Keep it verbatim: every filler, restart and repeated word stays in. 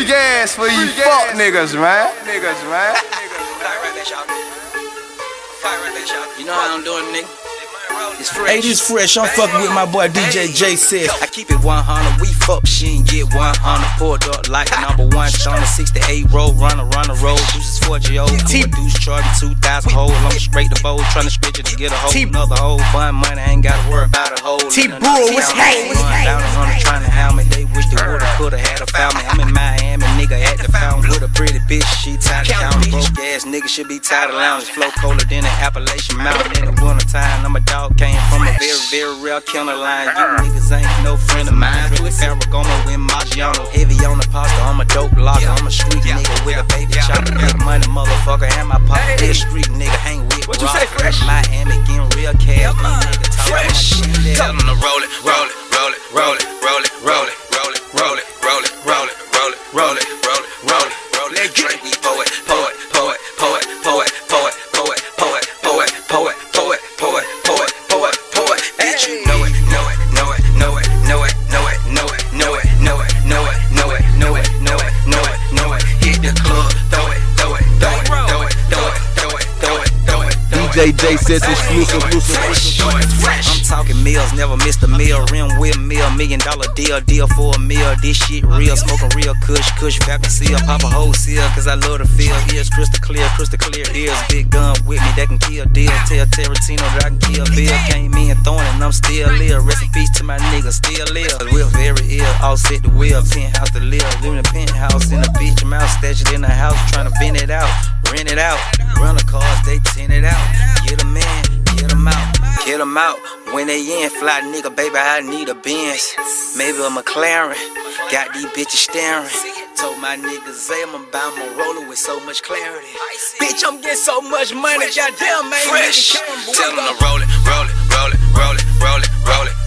Free gas for you fuck niggas, man. Niggas, man. You know how I'm doing, nigga? It's fresh. Hey, this fresh. I'm fucking with my boy D J J Seth. I keep it one hundred. We fuck, she ain't get one hundred. Pulled up like a number one. On the sixty-eight road, runner, runner road. Deuces four G O. Deuce charging two thousand hole. I'm straight the bowl, trying to stretch it to get a hole. Another hole. Fun money, ain't gotta worry about a hole. T-Brewer, what's happening? Down the runner trying to help me. They wish they would've, coulda had a family. I'm in Miami, nigga at the fountain with a pretty bitch. She tired of counting. Broke ass nigga should be tired of lounging. Flow colder than an Appalachian mountain in the winter time. I'm a dog, came from a very, very real killer line. You niggas ain't no friend of mine. With Ferragamo and Maggiano. Heavy on the pasta, I'm a dope locker. I'm a street nigga with a baby chopper. Big money motherfucker, and my pocket. Real street nigga, hang with what you say, fresh? Miami getting real cash. Nigga talk fresh. Tell them to roll it, roll it, roll it, roll it, roll it, roll it, roll it, roll it, roll it, roll it, roll it, roll it, roll it, roll it, roll it. Drink, we poet, poet, poet, poet, poet, poet, poet, poet, poet, poet, poet, poet, poet, poet, poet. Bitch, you know it, know it, know it, know it, know it, know it, know it, know it, know it, know it, know it, know it, know it, know it, know it. Hit the club, throw it, throw it, throw it, throw it, throw it, throw it, throw it, throw it. D J J Seth exclusive, exclusive. I'm talking meals, never missed a meal. Rim with meal, million dollar deal, deal for a meal. This shit real, smoking real kush, kush vacuum seal, pop a whole seal, cause I love the feel. Ears crystal clear, crystal clear ears. Big gun with me that can kill deal. Tell Tarantino that I can kill Bill. Came in throwing and I'm still live. Rest in peace to my niggas, still live. We're very ill, all set the wheel. Penthouse to live, live in a penthouse in a beach. I'm out, stashed in the house, trying to vent it out, rent it out. Run the cars, they tint it out. Get them in, get them out, get them out. When they in, fly nigga, baby, I need a Benz. Maybe a McLaren. Got these bitches staring. Told my niggas, say I'm about my roller with so much clarity. Bitch, I'm getting so much money, goddamn, man. Fresh. Tell them to roll it, roll it, roll it, roll it, roll it, roll it.